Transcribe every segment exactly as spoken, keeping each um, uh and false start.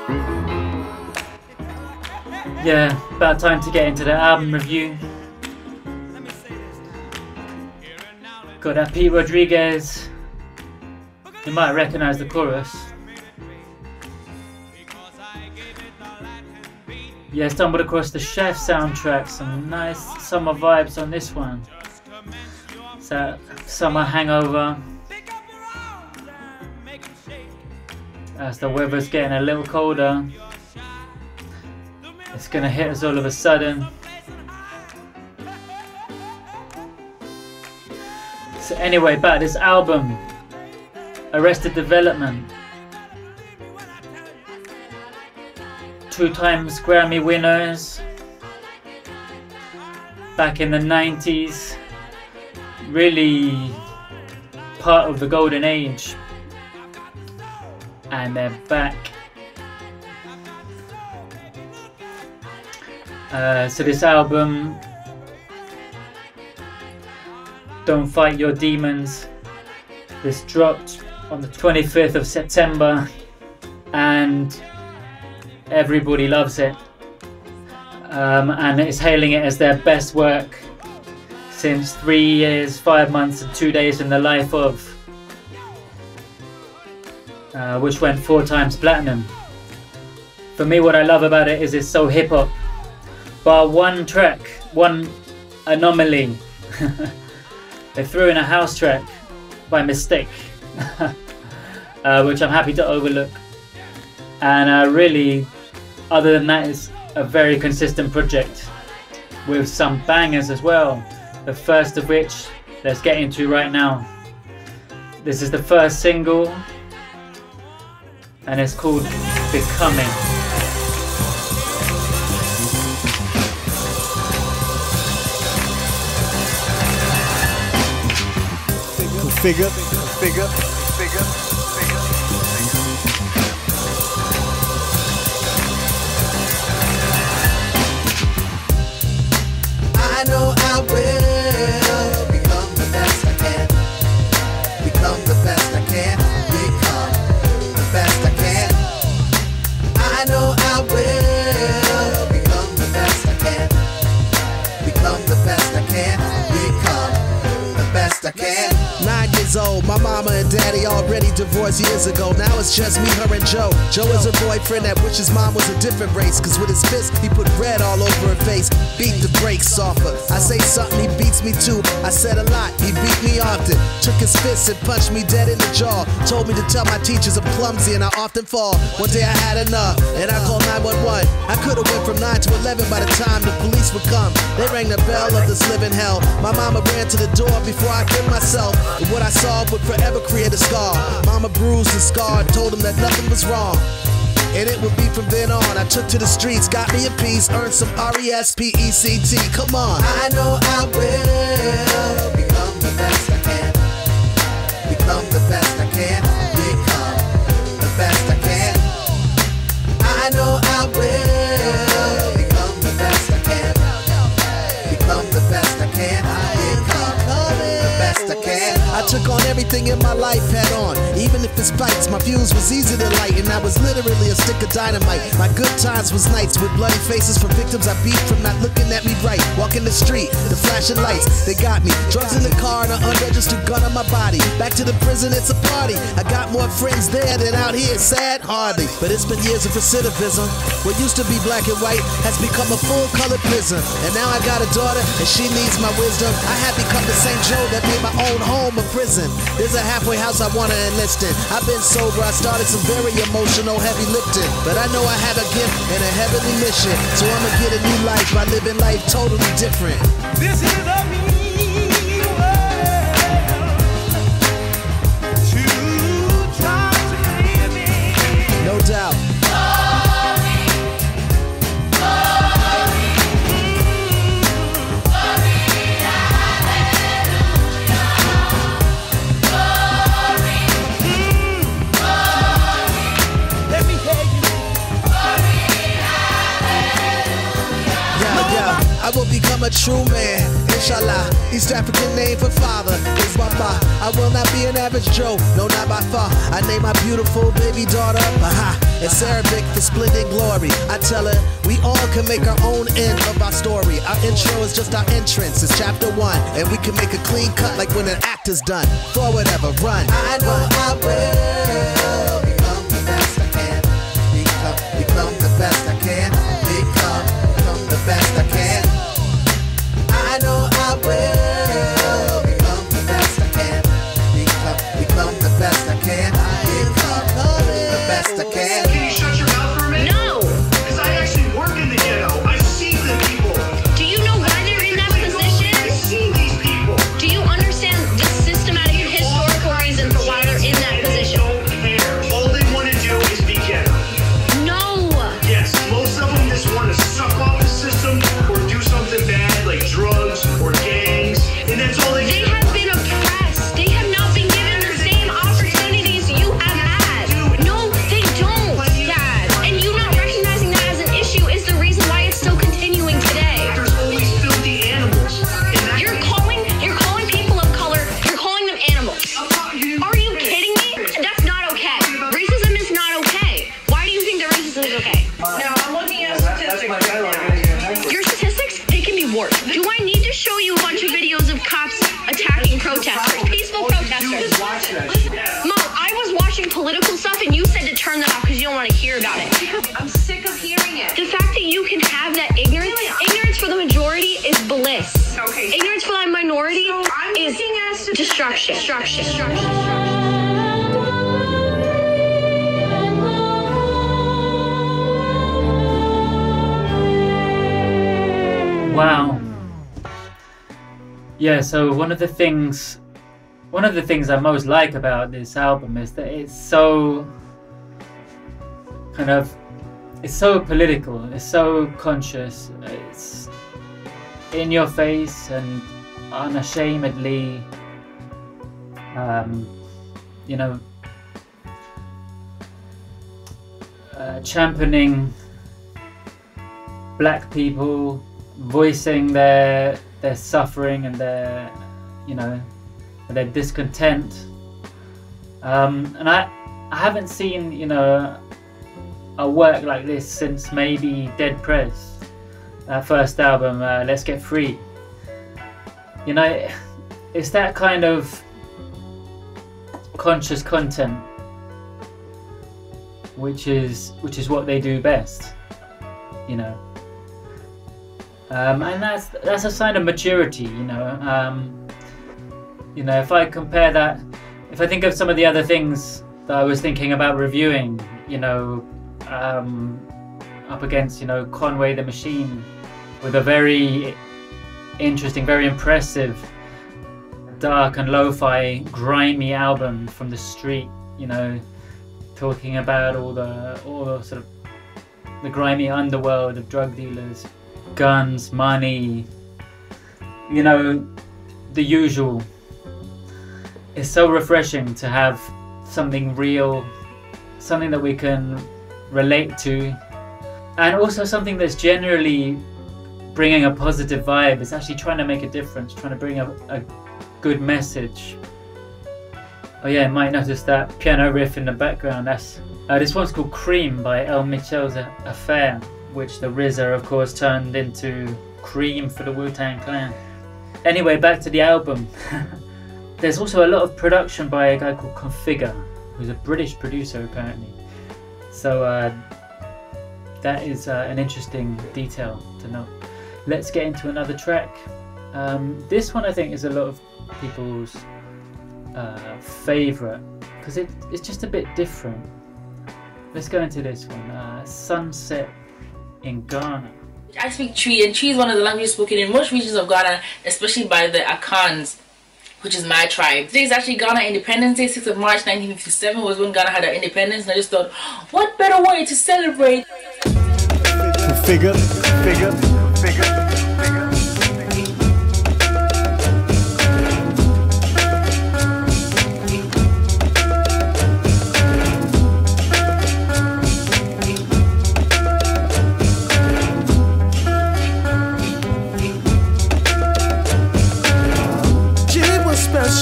Yeah, about time to get into the album review. Got that Pete Rodriguez. You might recognize the chorus. Yeah, stumbled across the Chef soundtrack. Some nice summer vibes on this one. So, summer hangover. As the weather's getting a little colder, it's gonna hit us all of a sudden. So anyway, back to this album, Arrested Development. Two times Grammy winners back in the nineties. Really part of the golden age. And they're back. Uh, so this album, Don't Fight Your Demons, this dropped on the twenty-fifth of September and everybody loves it, um, and is hailing it as their best work since three years, five months and two days in the life of, uh, which went four times platinum. For me, what I love about it is it's so hip hop. Bar one track, one anomaly. They threw in a house track by mistake, uh, which I'm happy to overlook. And uh, really, other than that, it's a very consistent project with some bangers as well. The first of which, let's get into right now. This is the first single, and it's called Becoming. Figure, figure, figure, figure. I know I will become the best I can. Become the best I can. Become the best I can. I know I will become the best I can. Become the best I can. Become the best I can. Nine years old, my mama and daddy already divorced years ago. Now it's just me, her, and Joe. Joe is a boyfriend that wishes mom was a different race, cause with his fist, he put red all over her face. Beat the brakes off her. I say something, he beats me too. I said a lot, he beat me often. Took his fist and punched me dead in the jaw. Told me to tell my teachers I'm clumsy and I often fall. One day I had enough, and I called nine one one. I could've went from nine to eleven by the time the police would come. They rang the bell of this living hell. My mama ran to the door before I killed myself. And what I saw would forever create a scar. Mama bruised and scarred, told him that nothing was wrong. And it would be from then on. I took to the streets, got me a piece, earned some R E S P E C T. Come on. I know I will become the best I can. Become the best I can. Become the best I can. I know I will become the best I can. Become the best I can. Become the best I can. I took on everything in my life head on, even if it's fights. My fuse was easy to light, and I was literally a stick of dynamite. My good times was nights with bloody faces from victims I beat from not looking at me right. Walking the street, the flashing lights, they got me. Drugs in the car and an unregistered gun on my body. Back to the prison, it's a party. I got more friends there than out here, sad hardly. But it's been years of recidivism. What used to be black and white has become a full-colored prison. And now I got a daughter, and she needs my wisdom. I have become the same Joe that made my own home a prison. There's a halfway house I wanna enlist in. I've been sober, I started some very emotional heavy lifting. But I know I have a gift and a heavenly mission. So I'ma get a new life by living life totally different. This is a me world to try to live in. No doubt. I will become a true man Inshallah, East African name for father is Baba. I will not be an average Joe, no, not by far. I name my beautiful baby daughter Baha. It's Arabic for splendid glory. I tell her we all can make our own end of our story. Our intro is just our entrance, it's chapter one, and we can make a clean cut like when an act is done. Forward ever run. I know I will become the best I can. Become, become the best I can. Become, become the best I can. I know I will become the best I can. Become, become the best I can. Become the best I can. Can you shut your mouth for a minute? No! Because I actually work in the ghetto. I see the people. Do you know why they're in that position? I see these people. Do you understand the systematic and historical reason for why they're in that position? Don't care. All they want to do is be ghetto. No! Yes, most of them just want to suck off the system or do something bad like drugs or gangs, and that's all they They do. have been oppressed. They have not been given the same opportunities you have had. No, they don't, Dad. And you not recognizing that as an issue is the reason why it's still continuing today. There's always filthy animals. And that You're calling, you're calling people of color, you're calling them animals. Are you kidding me? That's not okay. Racism is not okay. Why do you think that racism is okay? Now, I'm looking at statistics right now. Your statistics, they can be worse. Do I need to show you a bunch of videos of cops attacking protesters, peaceful protesters? Mo, I was watching political stuff and you said to turn that off because you don't want to hear about it. I'm sick of hearing it. The fact that you can have that ignorance, ignorance for the majority is bliss. Okay. Ignorance for the minority I'm is looking at statistics. destruction. Destruction. Destruction. Wow. Yeah, so one of the things one of the things I most like about this album is that it's so kind of it's so political, it's so conscious, it's in your face and unashamedly um, you know uh, championing black people, voicing their their suffering and their you know their discontent, um, and I I haven't seen you know a work like this since maybe Dead Prez, that first album, uh, Let's Get Free. You know, it's that kind of conscious content which is which is what they do best, you know. Um, and that's that's a sign of maturity, you know. Um, you know, if I compare that, if I think of some of the other things that I was thinking about reviewing, you know, um, up against, you know, Conway the Machine, with a very interesting, very impressive, dark and lo-fi, grimy album from the street, you know, talking about all the all the sort of the grimy underworld of drug dealers, guns, money, you know, the usual. It's so refreshing to have something real, something that we can relate to, and also something that's generally bringing a positive vibe. It's actually trying to make a difference, trying to bring a, a good message. Oh yeah, you might notice that piano riff in the background. That's uh, this one's called Cream by El Mitchell's Affair, which the R Z A of course turned into Cream for the Wu-Tang Clan. Anyway, back to the album. There's also a lot of production by a guy called Configure, who's a British producer apparently. So uh, that is uh, an interesting detail to note. Let's get into another track. Um, this one I think is a lot of people's uh, favourite because it, it's just a bit different. Let's go into this one, uh, Sunset in Ghana. I speak Twi, and Twi is one of the languages spoken in most regions of Ghana, especially by the Akans, which is my tribe. Today is actually Ghana Independence Day. sixth of March nineteen fifty-seven was when Ghana had our independence, and I just thought, what better way to celebrate? Figure, figure, figure.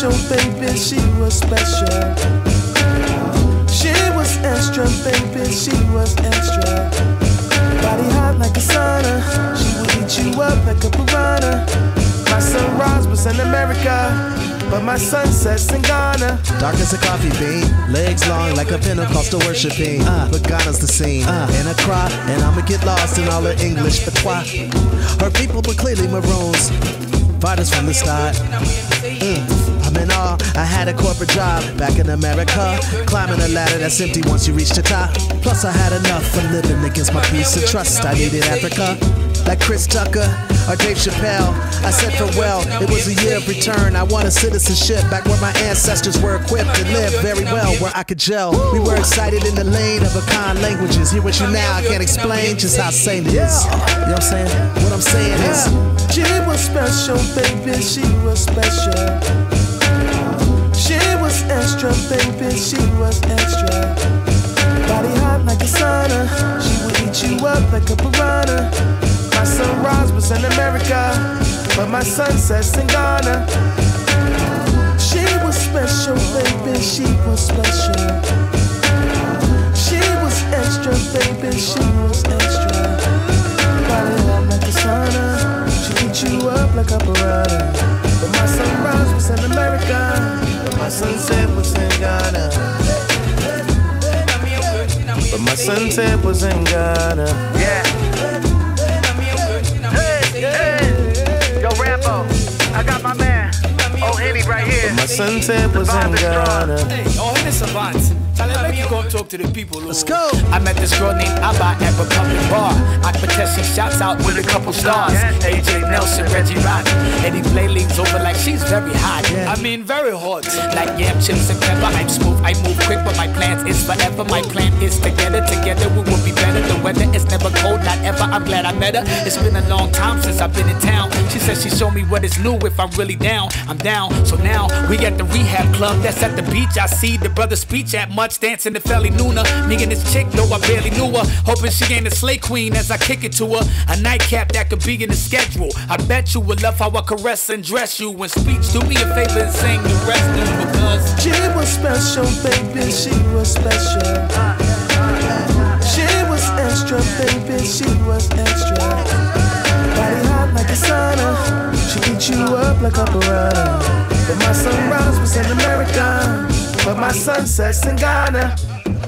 special, baby, she was special. She was extra, baby, she was extra. Body hot like a sauna, she would eat you up like a piranha. My sunrise was in America, but my sunsets in Ghana. Dark as a coffee bean, legs long like a Pentecostal worshiping. Uh, but Ghana's the scene, uh, and I cry, and I'ma get lost in all her English patois. Her people were clearly maroons, fighters from the start. Mm. I'm in awe, I had a corporate job back in America, climbing a ladder that's empty once you reach the top. Plus I had enough for living against my piece of trust. I needed Africa, like Chris Tucker or Dave Chappelle. I said farewell, it was a year of return. I wanted citizenship back where my ancestors were equipped to live very well, where I could gel. We were excited in the lane of Akan languages. Here with you now, I can't explain just how sane it is. You know what I'm saying? What I'm saying is, she was special, baby, she was special. She was extra, baby, she was extra. Body hot like a sauna, she would eat you up like a piranha. My sunrise was in America, but my sunsets in Ghana. She was special, baby, she was special. She was extra, baby, she was extra. Body hot like a sauna, she eat you up like a piranha. But my sunrise was in America, but my sunset was in Ghana. But my sunset was in Ghana. Yeah. Hey, hey. Yo, Rambo, I got my man, Oh Henny right here. But my sunset was in Ghana. Hey, Oh Henny Savant. Tell him make you go talk to the people. Let's go. I met this girl named Abba at Republic Bar. Akbatesi shouts out with a couple stars. A J Nelson, Reggie Rock. Eddie Blay leans over like she's very hot. Yeah. I mean very hot. Like yam chips and pepper. I'm smooth, I move quick, but my plans is forever. My plan is together, together we will be better. The weather is never cold, not ever. I'm glad I met her. It's been a long time since I've been in town. She said she showed me what is new if I'm really down. I'm down. So now we at the rehab club that's at the beach. I see the brother speech at much dancing the Feli Nuna. Me and this chick, though I barely knew her. Hoping she ain't a slay queen as I kick it to her. A nightcap that could be in the schedule. I bet you would love how I caress and dress you. When speech, do me a favor and sing the rest of it, because she was special, baby, she was special. She was extra, baby, she was extra. Body hot like a sauna, she eat you up like a piranha. But my sunrise was in America, but my sunsets in Ghana.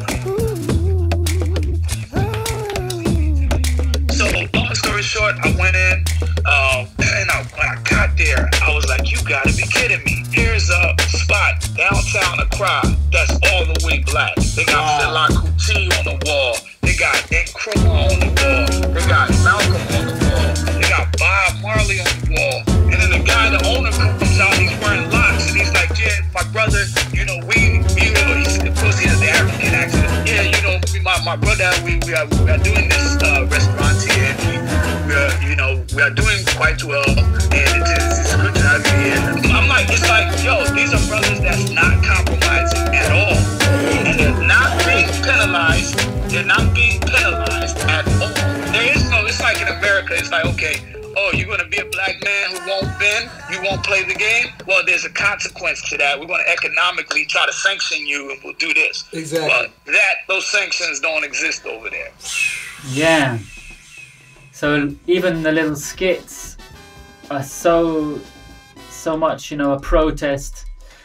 So, long story short, I went in, um, and I, when I got there, I was like, you gotta be kidding me. Here's a spot downtown Accra that's all the way black. They got Fela Kuti on the wall. They got Nkrumah on the wall. They got Malcolm on the wall. They got Bob Marley on the wall. And then the guy, the owner, comes out, he's wearing locks, and he's like, yeah, my brother, you know, we, you know, he's, of course he has the African accent. Yeah, you know, my, my brother, we, we, are, we are doing this uh, restaurant here, and we, we are, you know, we are doing quite well, and it is, it's good to have you here. I'm like, it's like, yo, these are brothers that's not compromising at all. And they're not being penalized. They're not being penalized at all. There is no, it's like in America, it's like, okay, oh, you're going to be a black man who won't bend, you won't play the game? Well, there's a consequence to that. We're going to economically try to sanction you and we'll do this. Exactly. But that, those sanctions don't exist over there. Yeah. So even the little skits are so, so much, you know, a protest,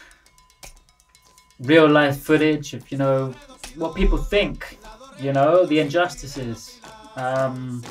real life footage of, you know, what people think, you know, the injustices. Um,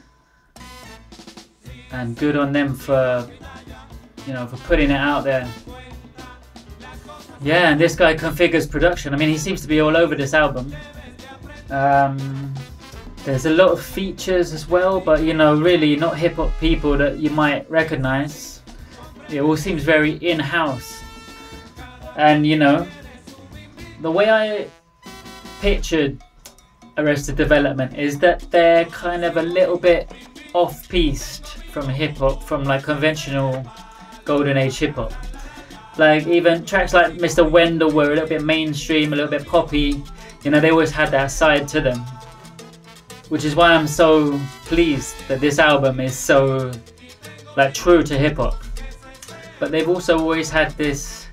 and good on them for, you know, for putting it out there. Yeah, and this guy configures production. I mean, he seems to be all over this album. Um, there's a lot of features as well, but, you know, really not hip-hop people that you might recognize. It all seems very in-house. And, you know, the way I pictured Arrested Development is that they're kind of a little bit off-piste from hip-hop, from like conventional golden age hip-hop. Like even tracks like Mister Wendell were a little bit mainstream, a little bit poppy. You know, they always had that side to them. Which is why I'm so pleased that this album is so like true to hip-hop. But they've also always had this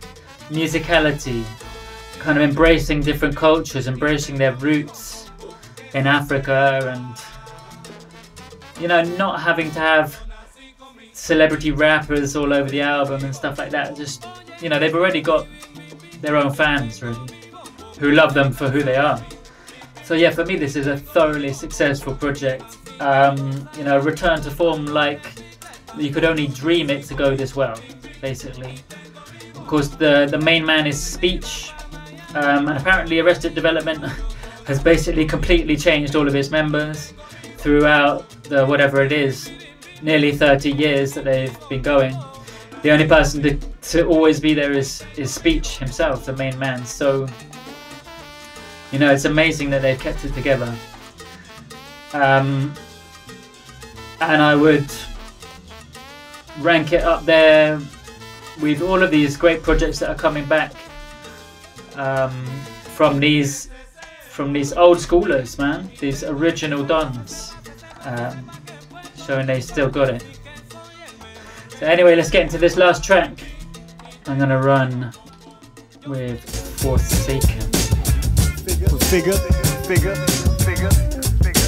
musicality, kind of embracing different cultures, embracing their roots in Africa, and you know, not having to have celebrity rappers all over the album and stuff like that. Just, you know, they've already got their own fans, really, who love them for who they are. So yeah, for me, this is a thoroughly successful project. Um, you know, return to form like you could only dream it to go this well, basically. Of course, the, the main man is Speech, um, and apparently Arrested Development has basically completely changed all of its members throughout the whatever it is, nearly thirty years that they've been going. The only person to, to always be there is, is Speech himself, the main man. So, you know, it's amazing that they've kept it together. Um, and I would rank it up there with all of these great projects that are coming back um, from these from these old schoolers, man, these original dons, um, showing they still got it. So anyway, let's get into this last track. I'm gonna run with Forsaken. Figure, figure, figure, figure.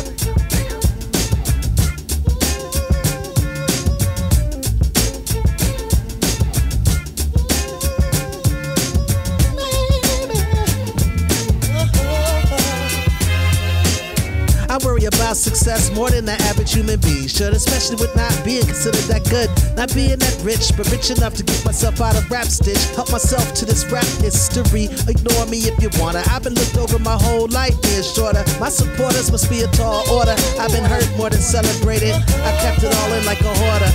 I worry about success more than the average human being should, especially with not being considered that good, not being that rich, but rich enough to get myself out of rap stitch, help myself to this rap history. Ignore me if you wanna. I've been looked over my whole life being shorter. My supporters must be a tall order. I've been hurt more than celebrated. I kept it all in like a hoarder.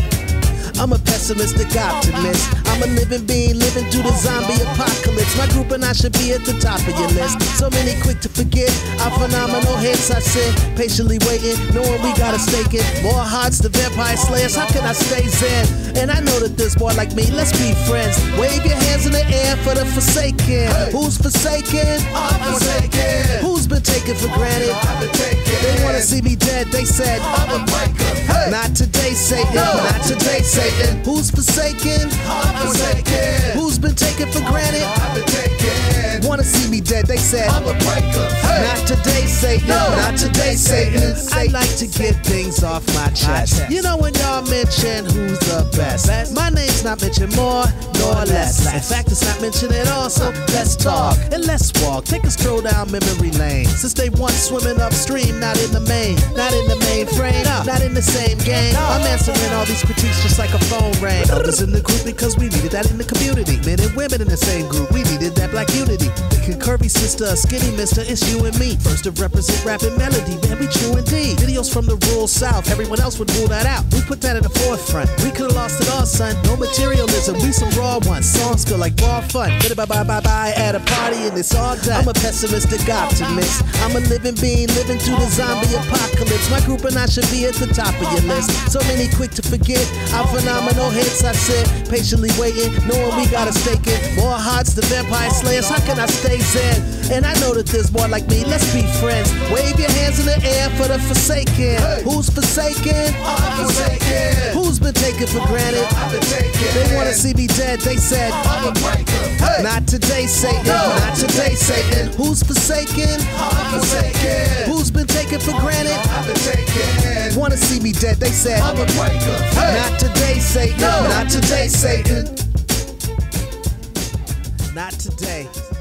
I'm a pessimistic optimist. I'm a living being living through the zombie apocalypse. My group and I should be at the top of your list. So many quick to forget our phenomenal hits. I sit patiently waiting, knowing we gotta stake it. More hearts, the vampire slayers. How can I stay zen? And I know that there's more like me. Let's be friends. Wave your hands in the air for the forsaken. Hey. Who's forsaken? I'm forsaken. Who's been taken for granted? I've been taken. They wanna see me dead. They said I'm a breaker. Hey. Not today, Satan. No. Not today, Satan. Who's forsaken? I'm forsaken. Who's been taken for granted? I've been taken. Wanna see me dead? They said I'm a breaker. Hey. Not today, Satan. No. Not today, Satan. I like to get things off my chest. You know when y'all mention who's the best, my name's not mentioned more nor less. In fact, it's not mentioned at all. So let's talk and let's walk. Take a stroll down memory lane. Since they once swimming upstream, not in the main, not in the main frame, not in the same game. I'm answering all these critiques just like a phone rang. Others in the group because we needed that in the community. Men and women in the same group, we needed that black unity. Thinking curvy sister, skinny mister, it's you and me. First to represent rap and melody, man, we true indeed. Videos from the rural south, everyone else would rule that out. We put that in the forefront. We could've lost it all, son. No materialism, we some raw ones. Songs feel like raw fun. Bit bye bye bye bye at a party and it's all done. I'm a pessimistic optimist. I'm a living being living through the zombie apocalypse. My group and I should be at the top of your list. So many quick to forget our phenomenal hits. I sit patiently waiting, knowing we gotta stake it. More hearts, the vampire slayers. How can I stay zen? And I know that there's more like me. Let's be friends. Wave your hands in the air for the forsaken. Hey. Who's forsaken? I'm forsaken. Who's been taken for granted? I've been taken. They wanna see me dead. They said I'm a breaker. Hey. Not today, Satan. No. Not today, Satan. Who's forsaken? I'm forsaken. Who's been taken for granted? I've been taken. Wanna see me dead? They said I'm a breaker. Hey. Not today, Satan. No. Not today, Satan. Not today.